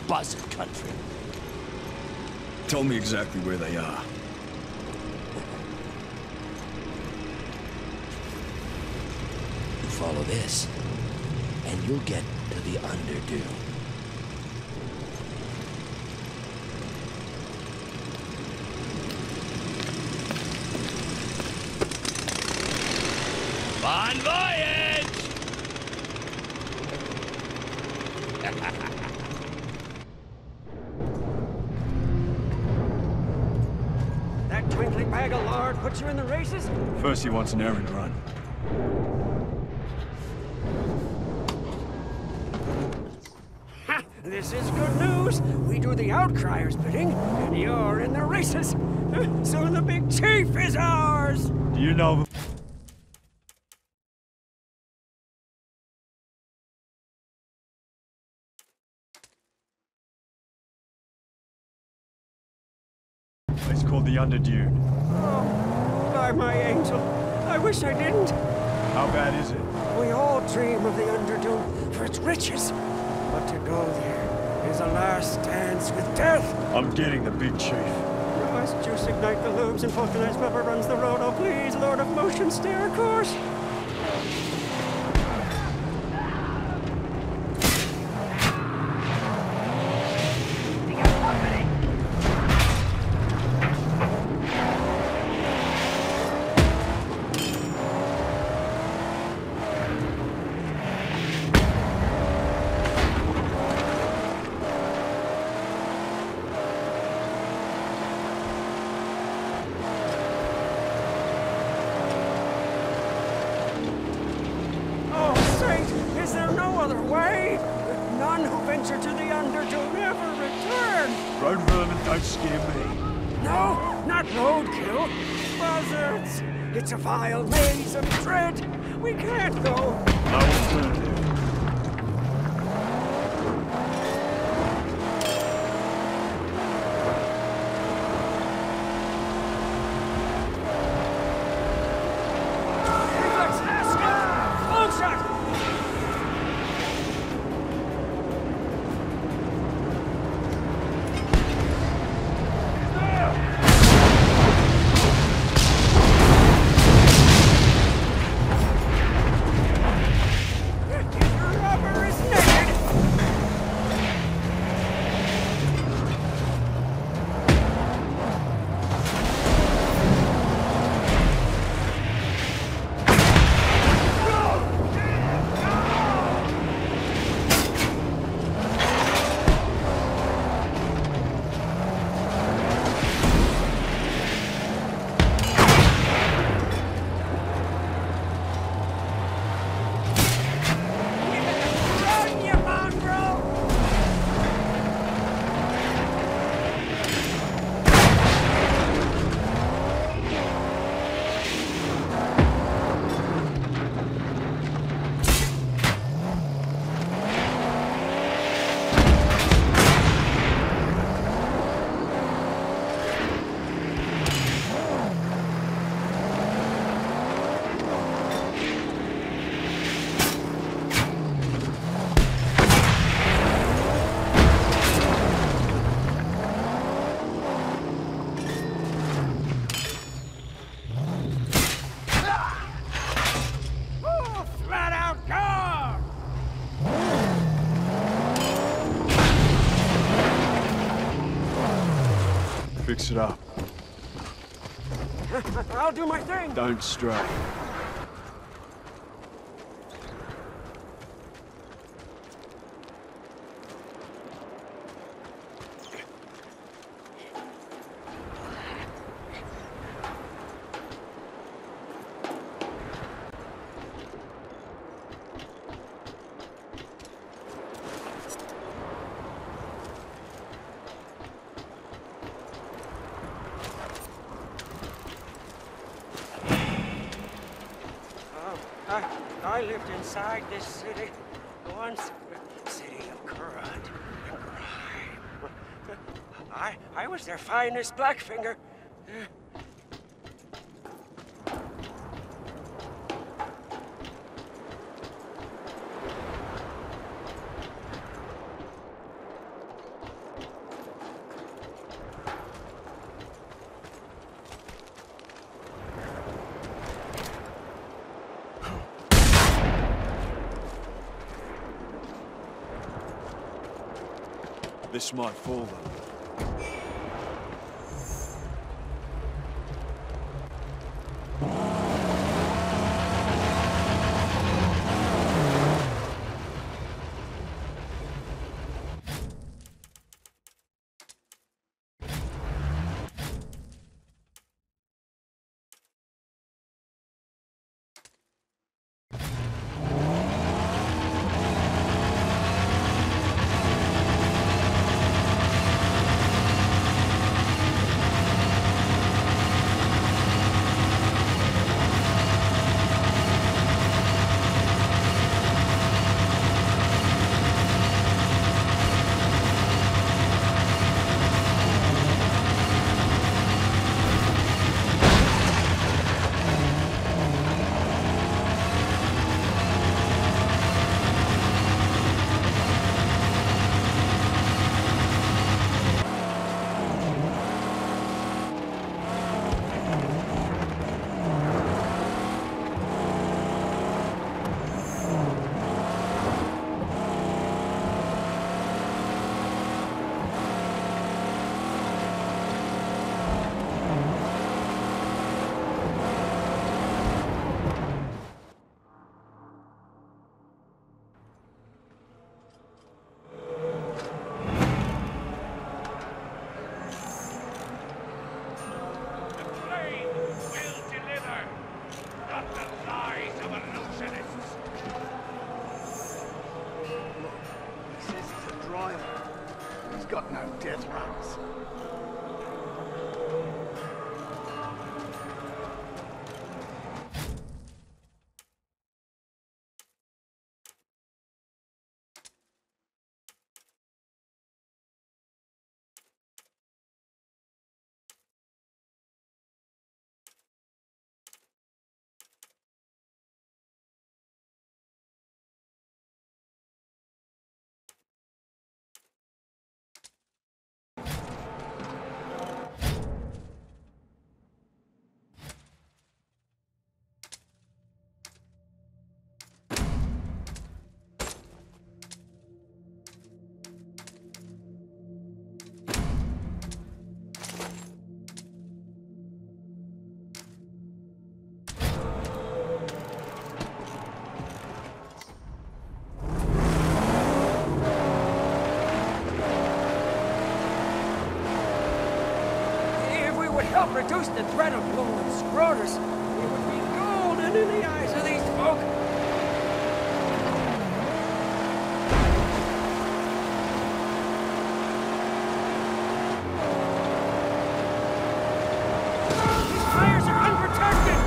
buzzard country. Tell me exactly where they are. You follow this, and you'll get to the Underdune. Bon voyage! That twinkling bag of lard puts you in the races? First he wants an errand run. Ha! This is good news. We do the Outcrier's bidding, and you're in the races. So the big chief is ours! Do you know... It's called the Underdune. Oh, by my angel. I wish I didn't. How bad is it? We all dream of the Underdune for its riches. But to go there is a last dance with death. I'm getting the big chief. Must juice ignite the loops and Vulcanized rubber runs the road. Oh, please, Lord of Motion, stay our course. Is there no other way? None who venture to the Underdune ever return. Road vermin don't scare me. No, not roadkill. Buzzards. It's a vile maze of dread. We can't go. No alternative. Fix it up. I'll do my thing. Don't stray. I lived inside this city once. City of crud and crime. I was their finest Blackfinger. This might fool them. Got no death runs. Help reduce the threat of Lord Scrotus. We would be golden in the eyes of these folk. These fires are unprotected.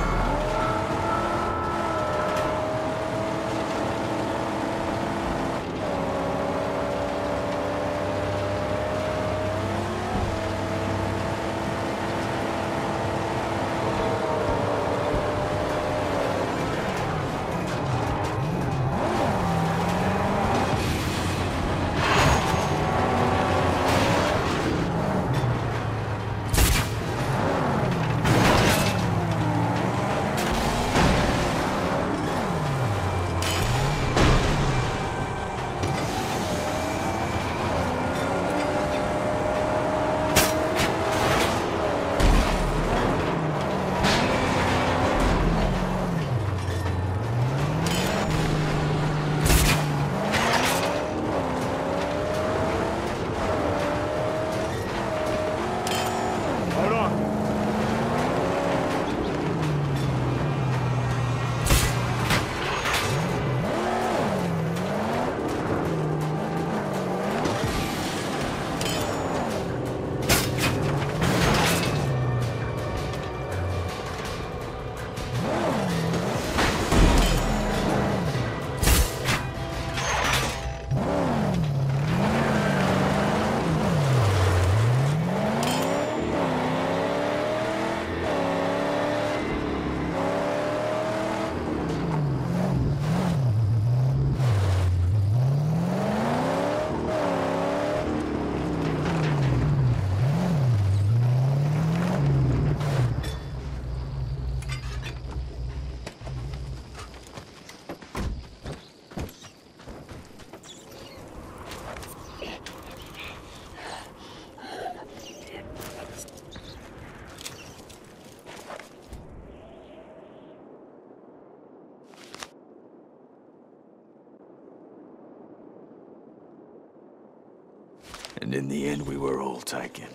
And in the end, we were all taken.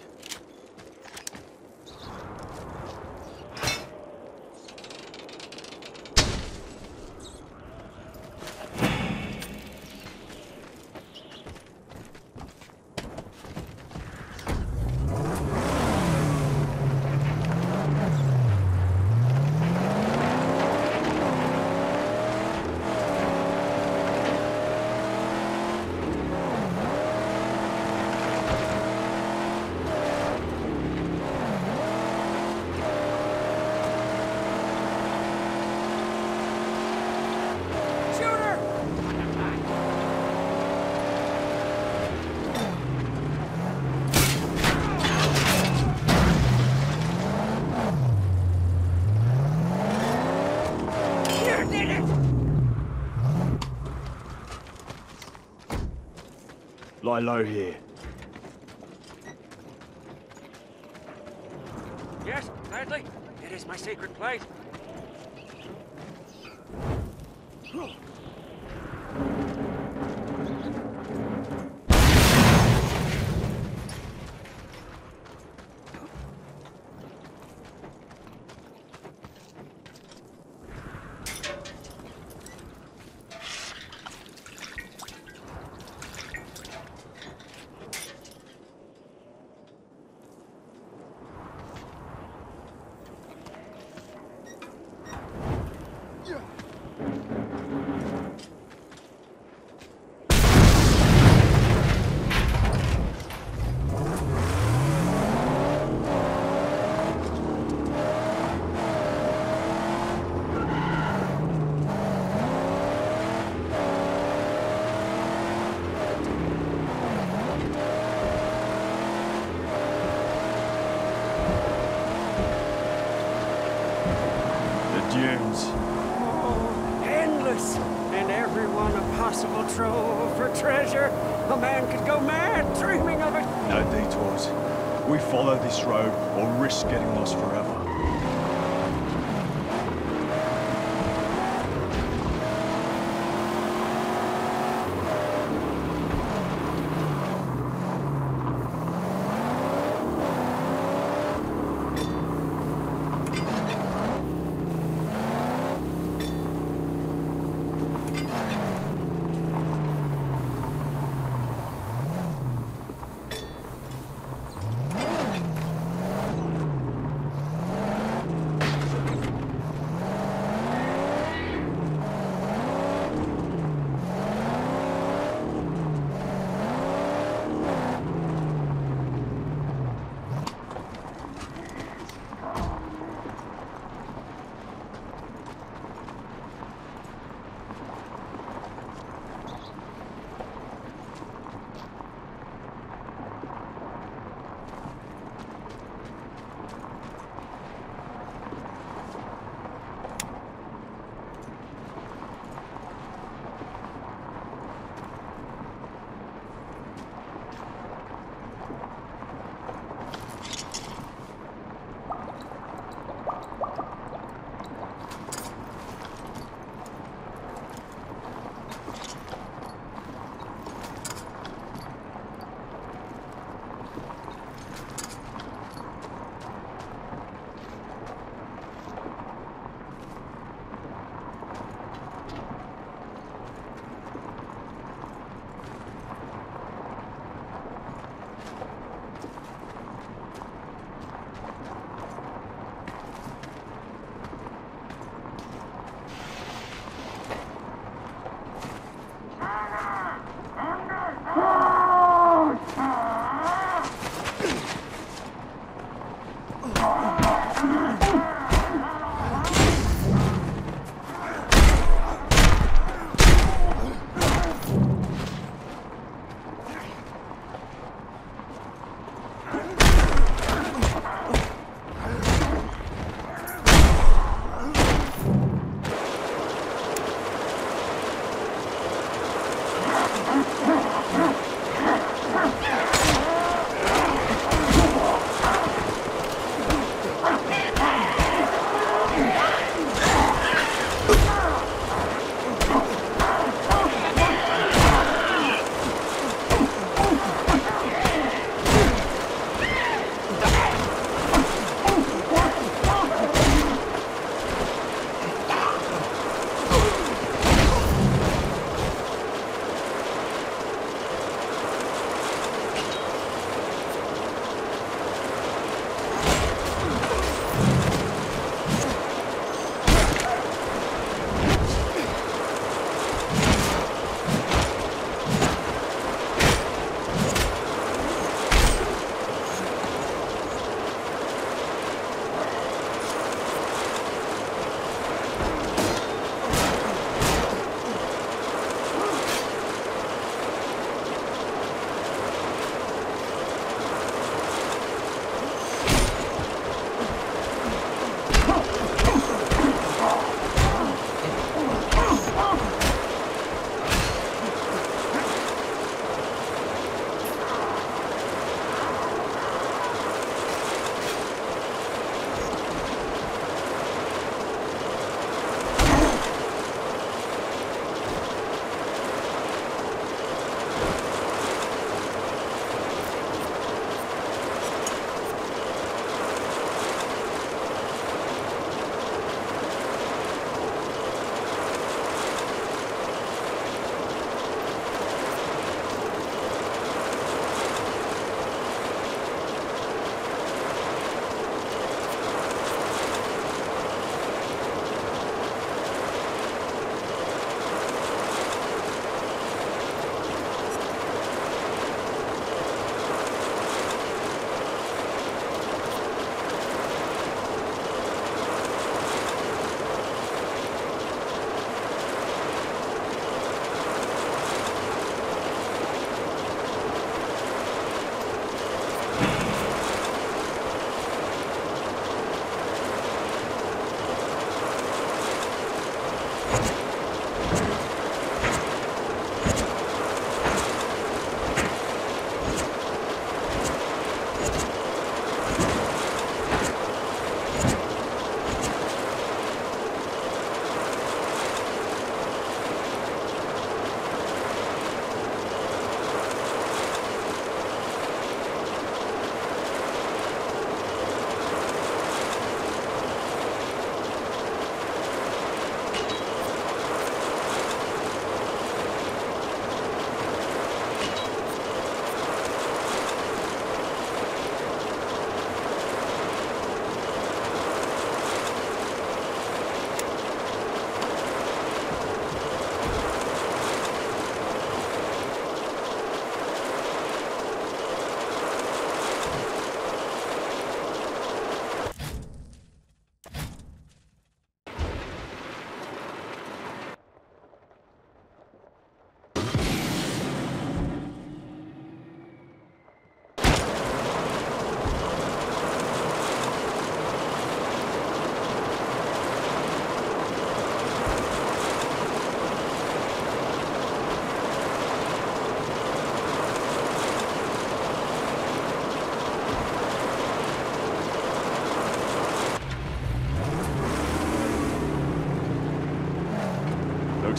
Lie low here. Yes, gladly. It is my sacred place. Dunes. Oh, endless. And everyone a possible trove for treasure. A man could go mad dreaming of it. No detours. We follow this road or risk getting lost forever.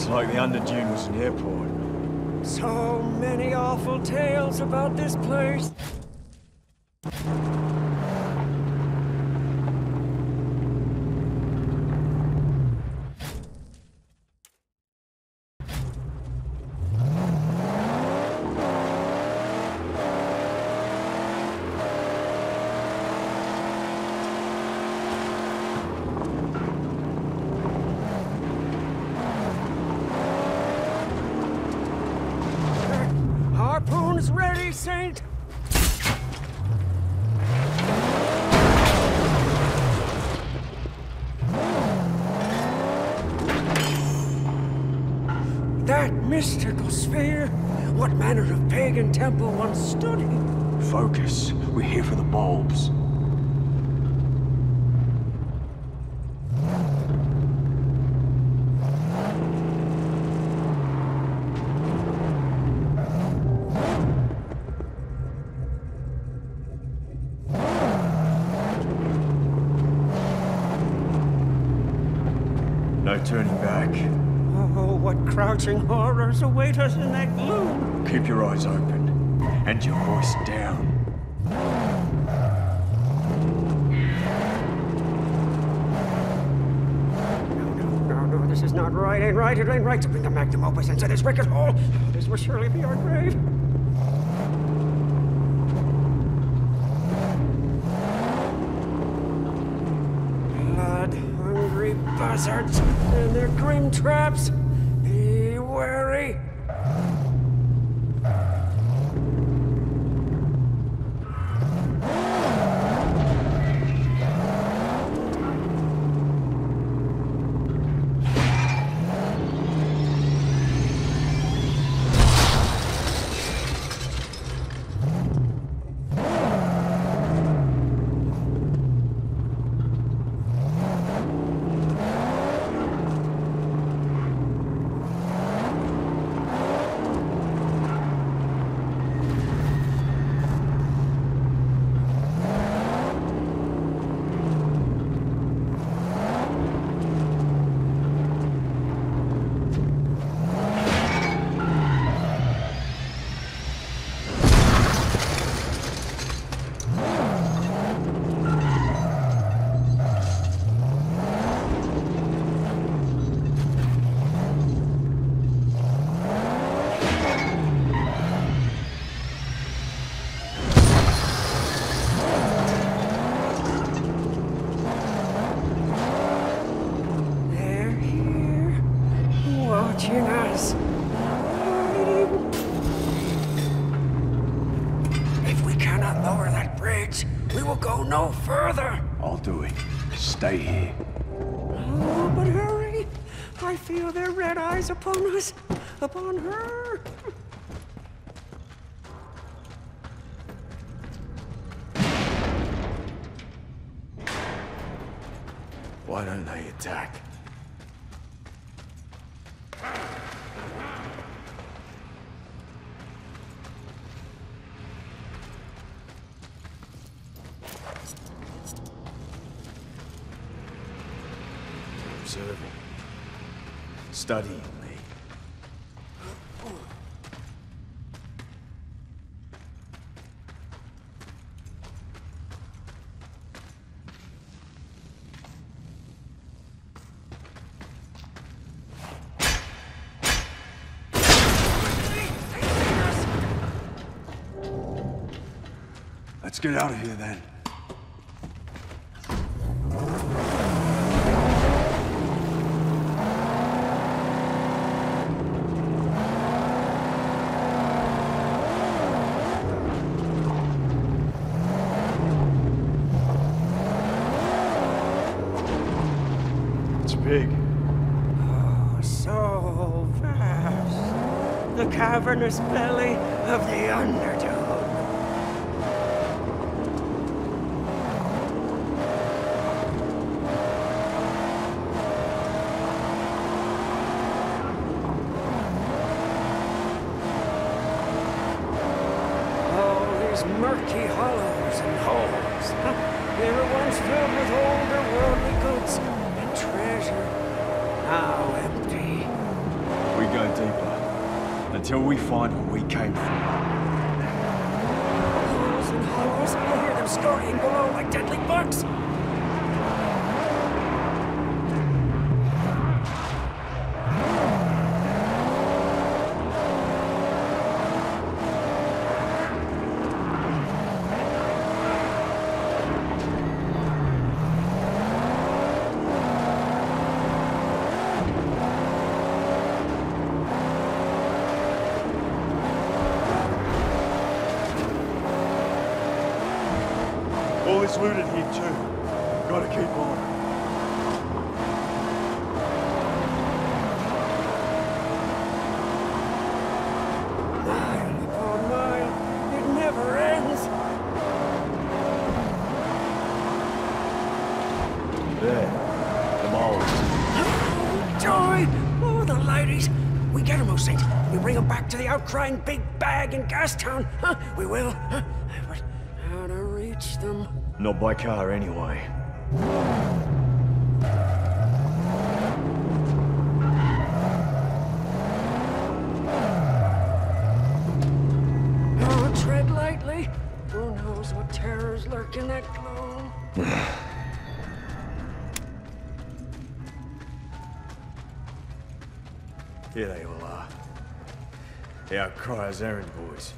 Looks like the Underdune was an airport. So many awful tales about this place. Harpoon's ready, Saint! That mystical sphere! What manner of pagan temple once stood here? Focus. We're here for the bulbs. No turning back. Oh, what crouching horrors await us in that gloom! Keep your eyes open. And your voice down. No, this is not right. Ain't right. It ain't right to bring the magnum opus into this wicked hole. This will surely be our grave. Blood-hungry buzzards and their grim traps. Be wary. Watching us. If we cannot lower that bridge, we will go no further. I'll do it. Stay here. Oh, but hurry. I feel their red eyes upon us, upon her. Why don't they attack? Observing. Studying me. Let's get out of here then. It's big. Oh, so vast. The cavernous belly of the Underdune. Murky hollows and holes. They were once filled with older worldly goods and treasure, now empty. go deeper. Until we find where we came from. Halls and hollows. I hear them scurrying below like deadly bugs. All is looted here too. Gotta keep on. Mile upon mile. It never ends. There. The moles. Joy! Oh, the ladies. We get 'em, oh Saint. We bring 'em back to the outcrying big bag in Gastown. Huh? We will. Huh? But how to reach them? Not by car anyway. Oh, tread lightly. Who knows what terrors lurk in that gloom? Here they all are. The Outcryers' errand boys.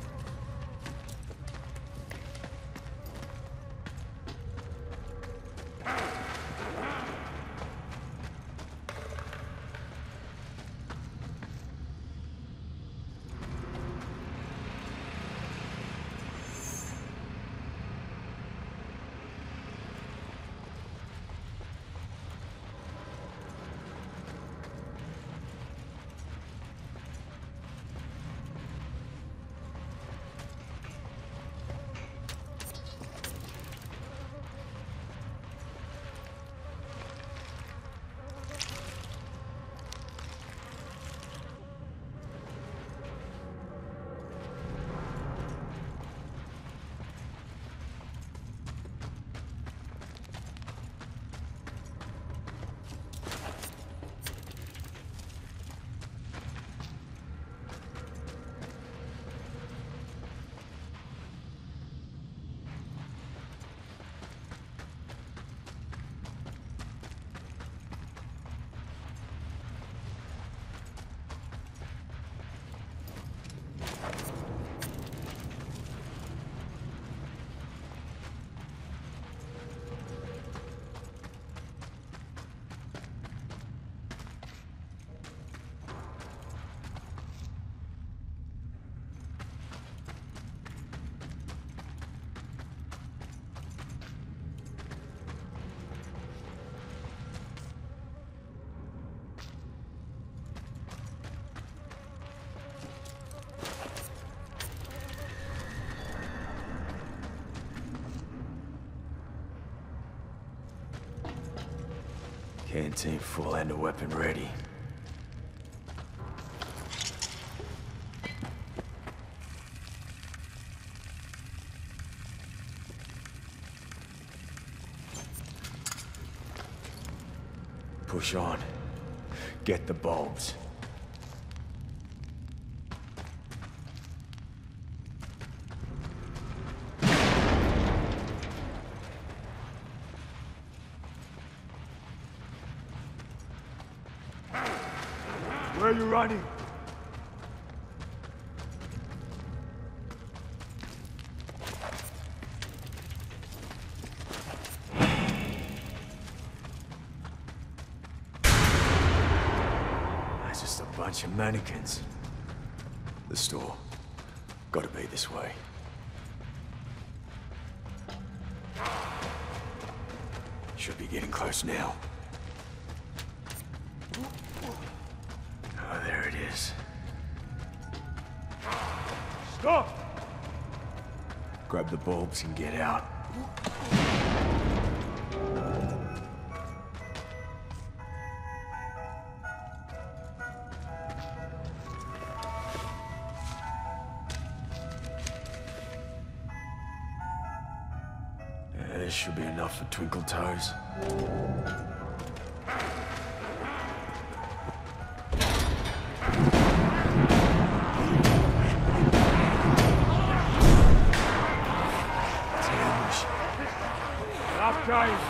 Canteen full and a weapon ready. Push on. Get the bulbs. Where are you running? That's just a bunch of mannequins. The store. Gotta be this way. Should be getting close now. Oh, there it is. Stop! Grab the bulbs and get out. This should be enough for Twinkle Toes. Giant.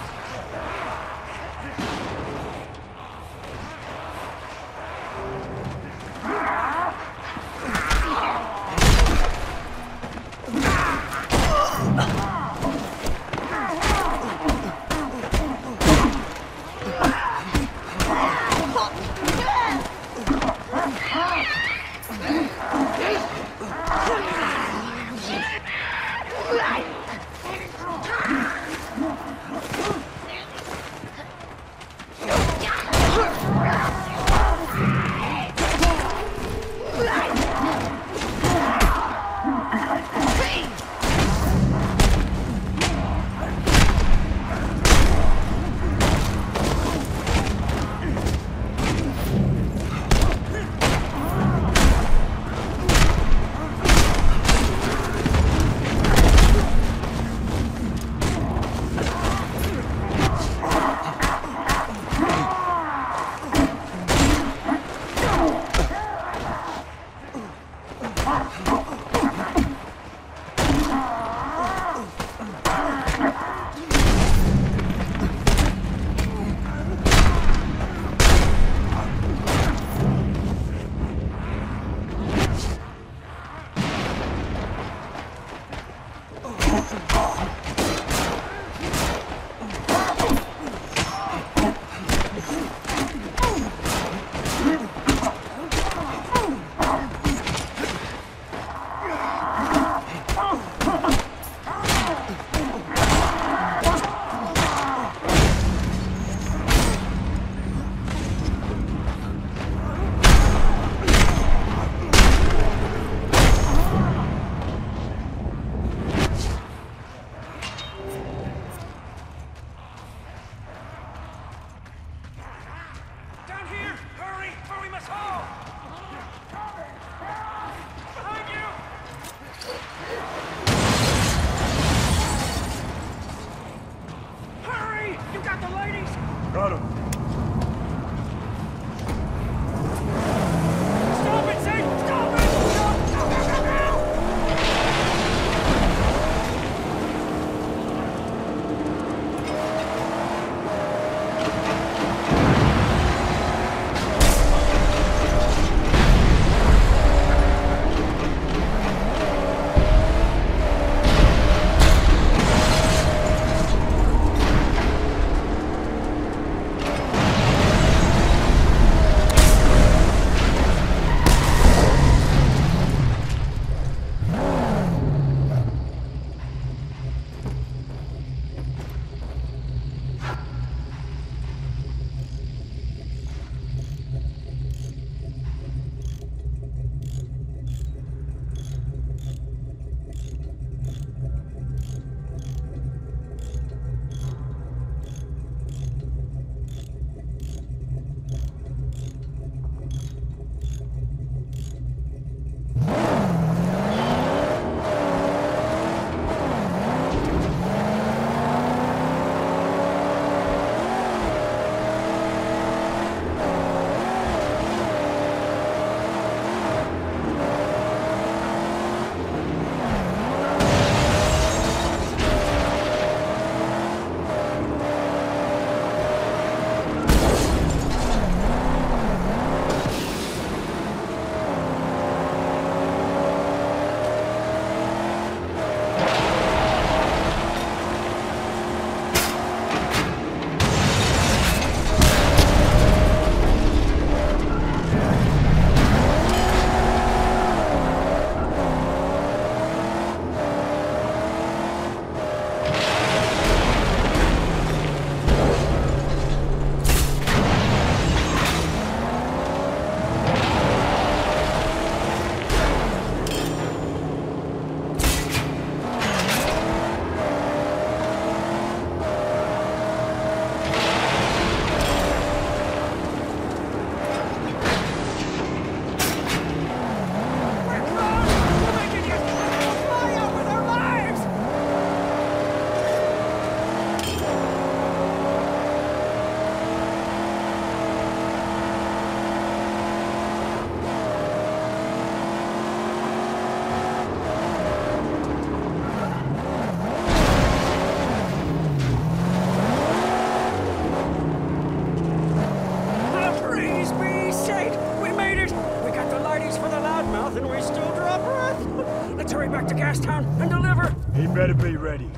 He better be ready.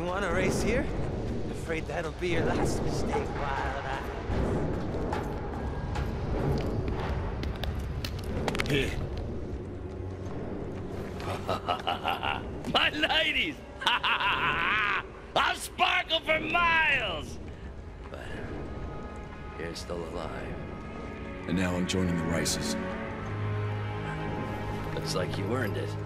want to race here? Afraid that'll be your last mistake, Wild Eye. Here. My ladies! I'll sparkle for miles! But you're still alive. And now I'm joining the races. Looks like you earned it.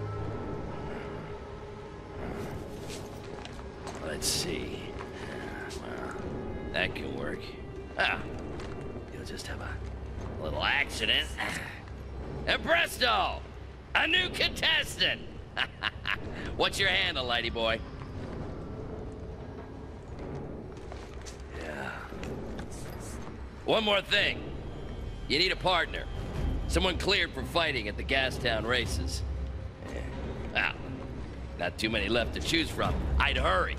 Let's see. Well, that can work. Ah, you'll just have a Little accident. And presto! A new contestant! What's your handle, lady boy? yeah. One more thing. You need a partner. Someone cleared for fighting at the Gastown races. Well, not too many left to choose from. I'd hurry.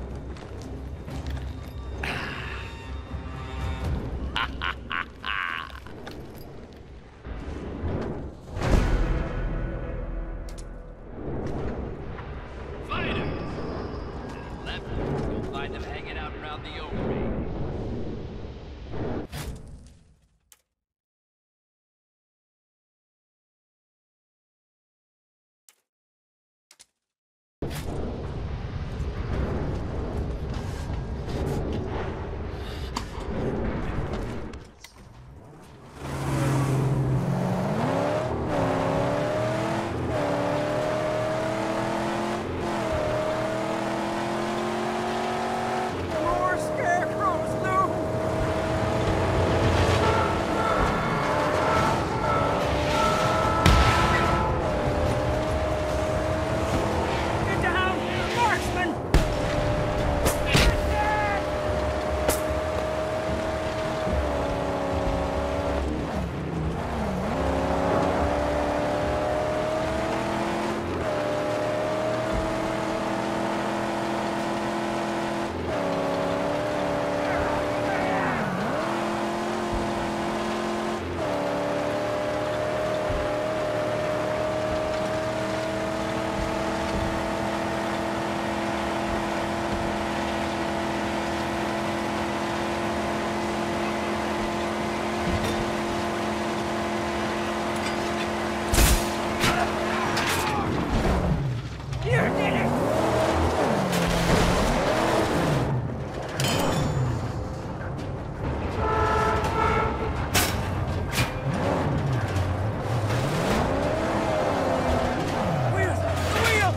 Fighters! Left, you'll find them hanging out around the overring. More scarecrows, Lou! Get down, marksman! You did it! Wheels! The wheel!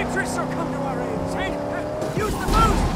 nitrous will come to our aid, Saint! Use the boost!